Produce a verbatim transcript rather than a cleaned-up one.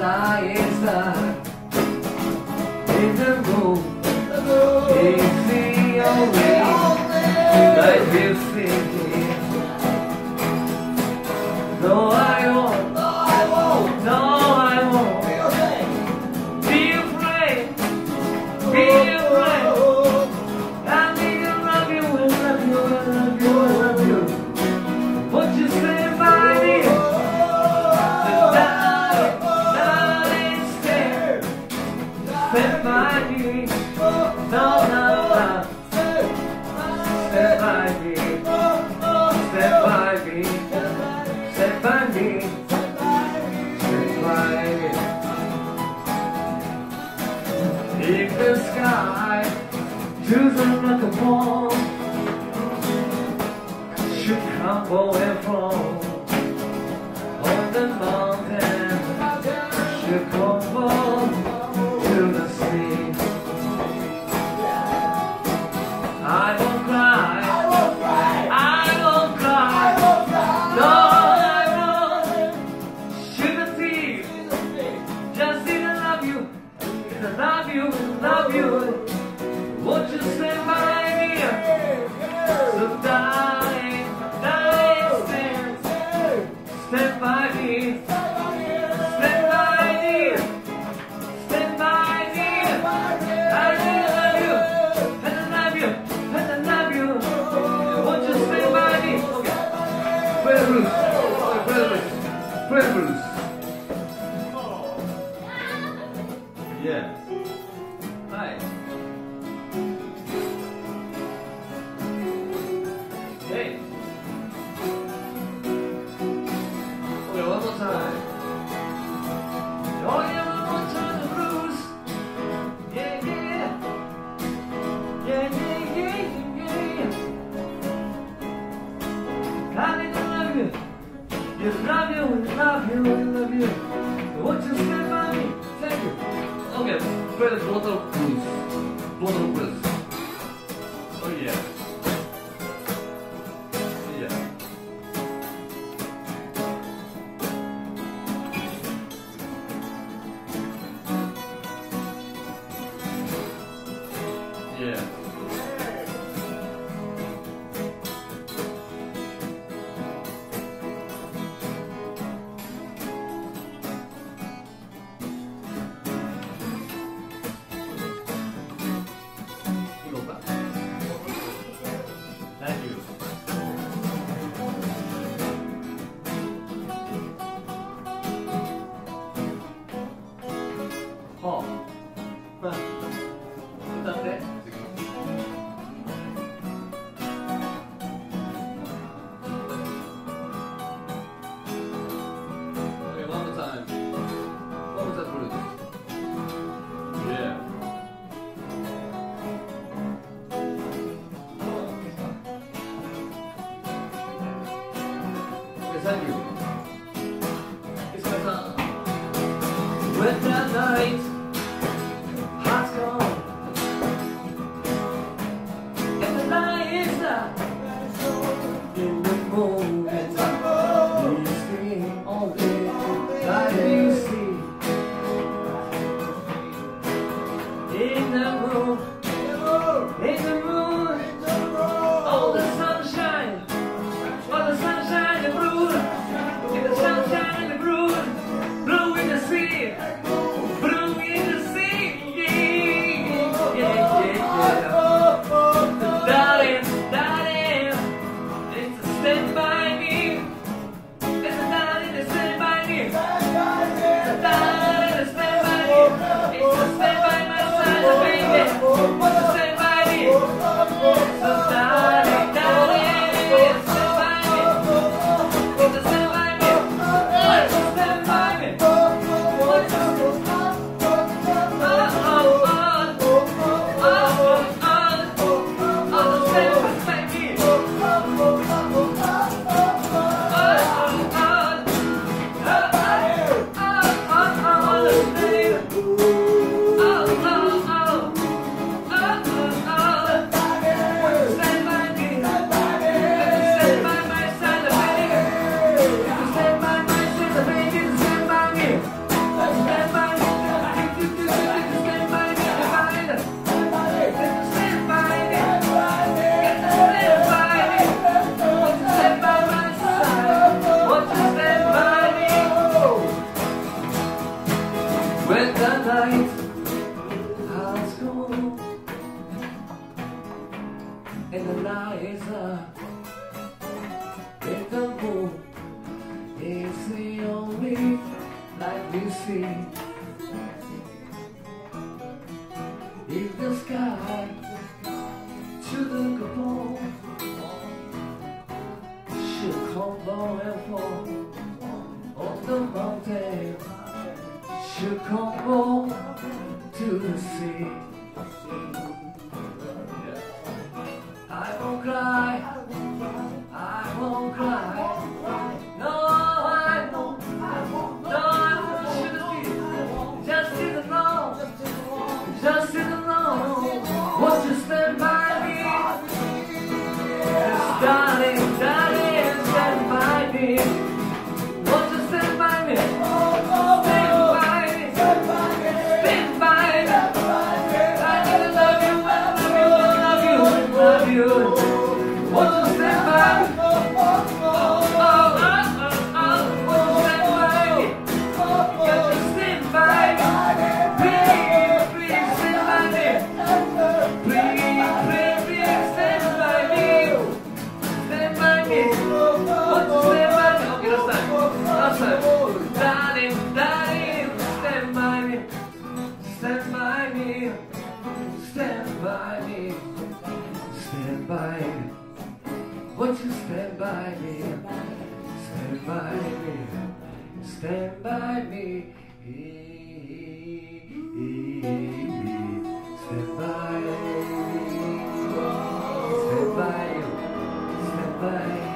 lights that in the room is the only light we're seeing. No, I won't, no, I won't, no, I won't be afraid, be afraid. I need to love you, I love you, I love you, I love you. Won't you stand by me? Stand by me, no, no, no. Stand by me, stand by me, stand by me, stand by me. If the sky chooses like a ball, should crumble and fall on the mountain, should crumble to the sea. I won't cry, I won't cry, I won't cry, I won't cry. No, I won't shed a tear. Just say I love you, I love you, I love you. Won't you stand by me? So darling, darling, stand, stand by me, stand by me. Stand by me. I love you, and I love you, and I love you. Won't you stand by me? Okay. Play the blues. Play the blues. Play the blues. Yeah. Hi. Hey. Okay, one more time. Oh yeah, one more time the blues. Yeah, yeah. Yeah, yeah, yeah, yeah. God, I love you. You love you, we love you, we love you. Won't you stand by me? Thank you. Okay, play the bottle blues. Bottle blues. Oh yeah. Yeah. Yeah. Thank you. Oh.歌って。Okay, one more time. One more time, blues. Yeah. Okay, thank you. It's my time. When the night has gone and the light is up in the moment, you see only like you see in the room, in the room, all the sunshine, all the sunshine, the blue, in the sunshine, the blue, blue in the sea, blue in the sea, yeah, yeah, yeah, yeah. Darling, darling, it's a stand by me, it's a darling, it's stand by me. light has gone and the light is up, and the moon is the only light we see. If the sky should look upon, should crumble and fall on the mountain, should crumble to the sea, I won't cry, I won't cry. No, I won't, no, I won't shed a tear. Just sit alone, just sit alone. Won't you stand by me? Yes, darling, darling, stand by me. Won't you stand by me? Stand by me, stand by me. I really love you, I love you, I love you, I love you. Won't you stand by me? Oh, oh, oh, oh, oh. Won't you stand by me? Can't you stand by me? Please, please stand by me. Please, please, please stand by me. Stand by me. Won't you stand by me? Okay, last time. Last time. Darling, darling, stand by me. Stand by me. Stand by me. Stand by me. Won't you stand by me? Stand by me. Stand by me. Stand by me. Stand by you. Stand by.